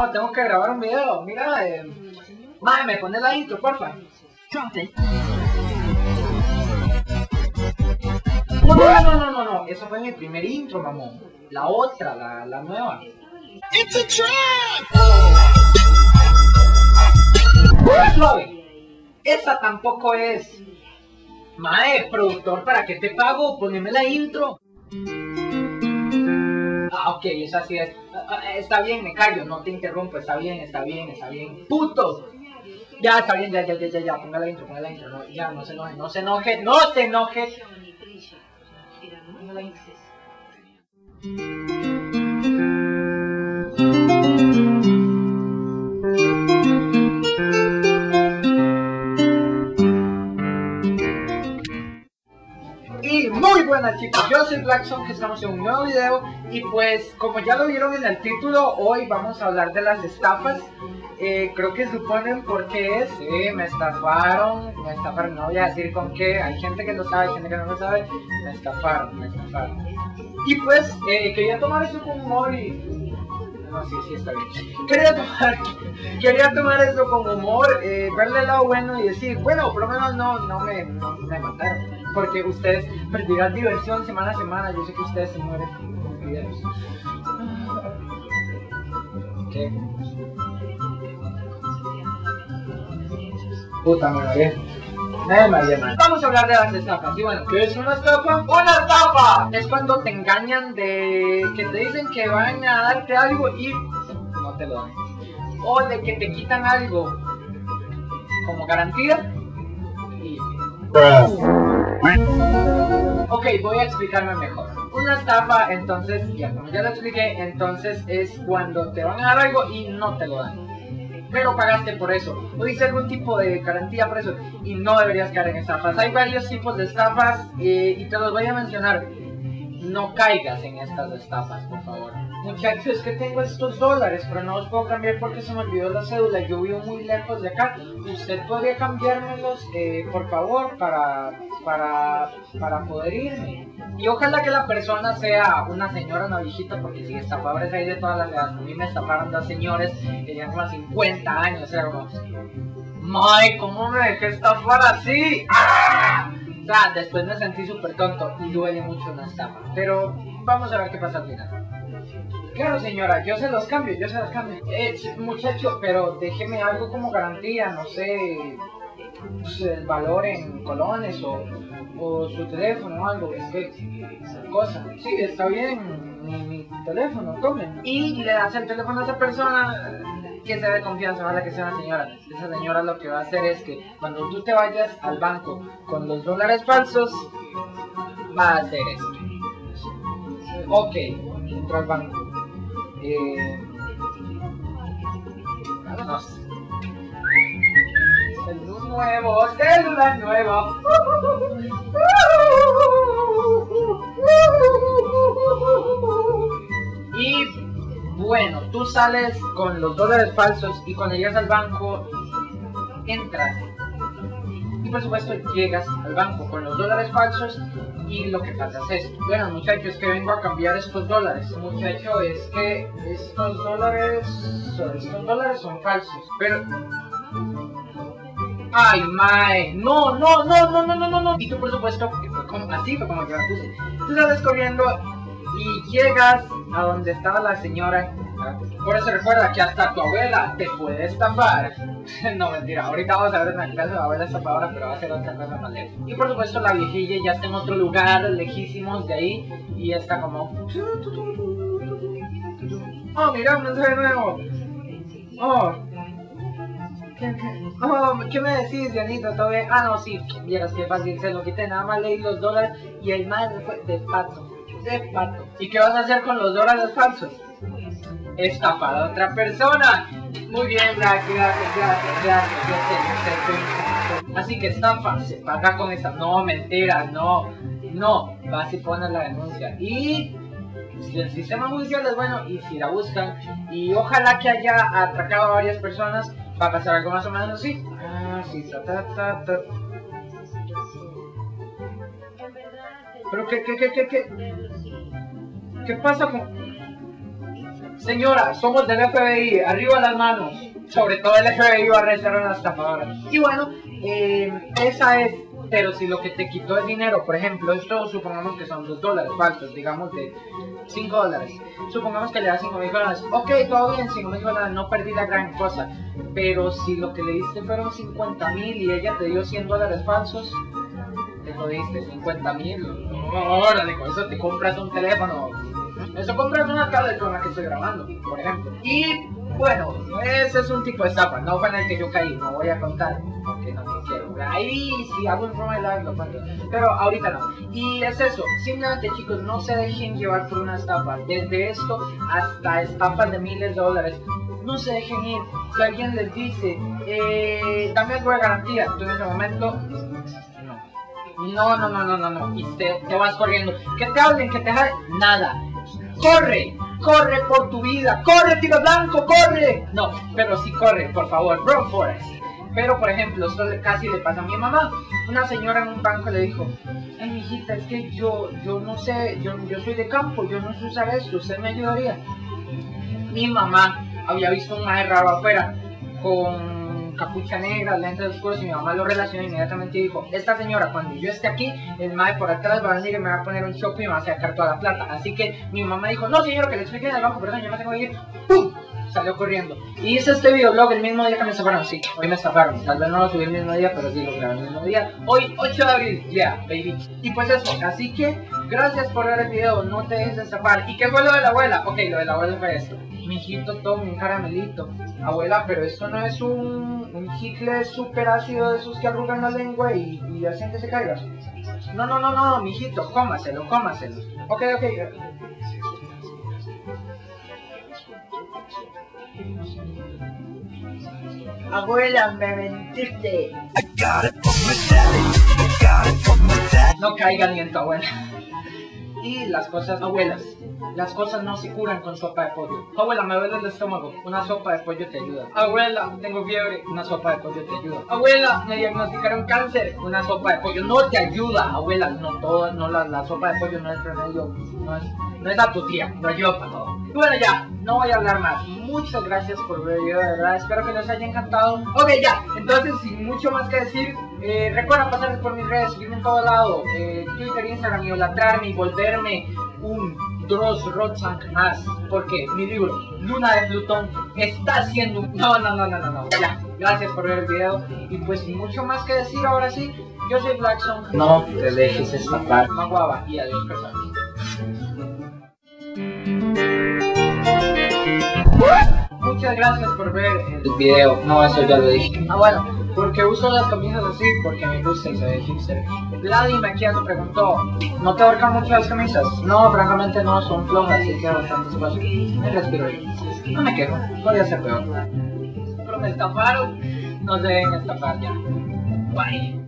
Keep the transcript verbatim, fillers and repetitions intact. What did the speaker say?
no, tengo que grabar un video. Mira, eh, madre, me pones la intro, porfa. No, no, no, no, no, no, eso fue mi primer intro, mamón. La otra, la, la nueva. It's a trap. Suave. Esa tampoco es. Mae, productor, ¿para qué te pago? Poneme la intro. Ah, ok, esa sí es. Está bien, me callo, no te interrumpo, está bien, está bien, está bien. ¡Puto! Ya, está bien, ya, ya, ya, ya, ya, ponga la intro, ponga la intro, no, ya, no se enoje, no se enoje, no se enoje. Ponga la intro. Y muy buenas chicos, yo soy Blackson, que estamos en un nuevo video. Y pues como ya lo vieron en el título, hoy vamos a hablar de las estafas. eh, Creo que suponen por qué es. Sí, me estafaron, me estafaron, no voy a decir con qué. Hay gente que lo sabe, hay gente que no lo sabe. Me estafaron, me estafaron. Y pues eh, quería tomar eso con humor y... No, sí, sí, está bien. Quería tomar, quería tomar eso con humor, eh, verle el lado bueno y decir, bueno, por lo menos no, no, me, no me mataron. Porque ustedes perderán diversión semana a semana. Yo sé que ustedes se mueren con videos. ¿Qué? Puta madre. Eh, María, man. Vamos a hablar de las estafas. Y bueno, ¿qué es una estafa? ¡Una estafa! Es cuando te engañan de que te dicen que van a darte algo y no te lo dan. O de que te quitan algo como garantía y... Ok, voy a explicarme mejor. Una estafa, entonces, ya como ya lo expliqué, entonces es cuando te van a dar algo y no te lo dan, pero pagaste por eso, o dice algún tipo de garantía por eso, y no deberías caer en estafas. Hay varios tipos de estafas eh, y te los voy a mencionar. No caigas en estas estafas, por favor. Muchachos, es que tengo estos dólares, pero no los puedo cambiar porque se me olvidó la cédula. Yo vivo muy lejos de acá. ¿Usted podría cambiármelos, eh, por favor, para, para, para poder irme? Y ojalá que la persona sea una señora, una viejita, porque si estafadores hay de todas las edades. A mí me estafaron dos señores que tenían como cincuenta años. Era como, ¡May! ¿Cómo me dejé estafar así? ¡Ah! O sea, después me sentí súper tonto y duele mucho una estafa. Pero vamos a ver qué pasa al final. Claro señora, yo se los cambio, yo se los cambio. Eh, muchacho, pero déjeme algo como garantía, no sé, pues, el valor en colones o, o su teléfono o algo, es que, cosa. Sí, está bien, mi, mi teléfono, tomen. Y le das el teléfono a esa persona que sea de confianza, ojalá que sea una señora. Esa señora lo que va a hacer es que cuando tú te vayas al banco con los dólares falsos, va a hacer esto. Ok, entro al banco. Eh, vámonos. Celular nuevo, celular nuevo. Y bueno, tú sales con los dólares falsos y cuando llegas al banco, entras. Y por supuesto llegas al banco con los dólares falsos y lo que pasa es esto. Bueno muchachos, es que vengo a cambiar estos dólares. Muchacho, es que estos dólares, estos dólares son falsos. Pero... ¡Ay, mae! ¡No, no, no, no, no, no, no, no! Y tú por supuesto, como, así fue como yo la puse. Tú sales corriendo y llegas a donde estaba la señora. Por eso recuerda que hasta tu abuela te puede estafar. No, mentira, ahorita vamos a ver una clase de abuela estafadora, pero va a ser otra cosa más lejos. Y por supuesto la viejilla ya está en otro lugar, lejísimos de ahí, y está como... Oh, mira, un mensaje nuevo. Oh, ¿Qué, qué? Oh, ¿qué me decís, Dianito? ¿Todo bien? Ah, no, sí, vieras qué fácil, se lo quité, nada más leí los dólares y el más fue de pato, de pato. ¿Y qué vas a hacer con los dólares falsos? Estafar a otra persona. Muy bien, gracias, gracias, gracias, gracias. Yo sé, yo sé. Así que estafa, se paga con esta. No, mentira, no, no. Vas y pones la denuncia. Y si el sistema judicial es bueno y si la buscan y ojalá que haya atracado a varias personas, va a pasar algo más o menos así. Ah, sí, ta, ta, ta, ta. Pero qué, qué, qué, qué, qué, ¿qué pasa con...? Señora, somos del F B I, arriba las manos. Sobre todo el F B I va a arrestar a una estafadora. Y bueno, eh, esa es. Pero si lo que te quitó es dinero, por ejemplo, esto supongamos que son dos dólares falsos, digamos de cinco dólares. Supongamos que le das cinco mil dólares. Ok, todo bien, cinco mil dólares, no perdí la gran cosa. Pero si lo que le diste fueron cincuenta mil y ella te dio cien dólares falsos, te jodiste, cincuenta mil. Órale, con eso te compras un teléfono. Eso compras una tablet con la que estoy grabando, por ejemplo. Y bueno, ese es un tipo de estafa, no fue en el que yo caí, no voy a contar, porque no me quiero. Ahí si hago un promo live lo cuento, pero ahorita no. Y es eso, simplemente chicos, no se dejen llevar por una estafa, desde esto hasta estafas de miles de dólares. No se dejen ir, si alguien les dice, eh, dame algo de garantía, tú en ese momento, no, no, no, no, no, no, y te, te vas corriendo, que te hablen, que te jalen, nada. ¡Corre! ¡Corre por tu vida! ¡Corre, tiro blanco! ¡Corre! No, pero sí corre, por favor, run for it. Pero, por ejemplo, esto casi le pasa a mi mamá. Una señora en un banco le dijo, ay, mijita, es que yo, yo no sé, yo, yo soy de campo, yo no sé usar esto, ¿usted me ayudaría? Mi mamá había visto un mae raro afuera, con capucha negra, lentes oscuros, y mi mamá lo relacionó inmediatamente y dijo, esta señora, cuando yo esté aquí, el mae por atrás va a venir y me va a poner un choque y me va a sacar toda la plata. Así que mi mamá dijo, no señor, que le explique en el banco, perdón, yo me tengo que ir. ¡Pum! Salió corriendo. Y hice este videoblog el mismo día que me estafaron. Sí, hoy me estafaron. Tal vez no lo subí el mismo día, pero sí lo grabé el mismo día. Hoy, ocho de abril, ya, yeah, baby. Y pues eso, así que, gracias por ver el video, no te dejes de estafar. ¿Y qué fue lo de la abuela? Ok, lo de la abuela fue esto. Mijito, toma un caramelito. Abuela, pero esto no es un, un chicle súper ácido de esos que arrugan la lengua y, y hacen que se caiga. No, no, no, no, mijito, cómaselo, cómaselo. Ok, ok. Abuela, me mentiste. No caigan ni en tu abuela. Y las cosas, abuelas, las cosas no se curan con sopa de pollo. Abuela, me duele el estómago, una sopa de pollo te ayuda. Abuela, tengo fiebre, una sopa de pollo te ayuda. Abuela, me diagnosticaron cáncer, una sopa de pollo no te ayuda. Abuela, no todo, no la, la sopa de pollo no es remedio, no es, no es a tu tía, no ayuda para todo. Y bueno, ya, no voy a hablar más. Muchas gracias por ver el video, de verdad, espero que les haya encantado. Ok, ya, entonces sin mucho más que decir, eh, recuerda pasar por mis redes, seguirme en todo lado, eh, Twitter, Instagram, idolatrarme y volverme un Dross Rotzank más, porque mi libro, Luna de Plutón, está haciendo un... No, no, no, no, no, no, ya, gracias por ver el video, y pues sin mucho más que decir, ahora sí, yo soy Blackson, no te dejes escapar, Maguaba, y adiós personas. Muchas gracias por ver el video, no, eso ya lo dije. Ah, bueno, porque uso las camisas así, porque me gusta y se ve hipster. Vladi Maquiato preguntó, ¿no te ahorcan mucho las camisas? No, francamente no, son flojas y queda bastante espacio. Me respiro bien. No me quejo, podría ser peor. Pero me estafaron, no se deben estafar ya. Bye.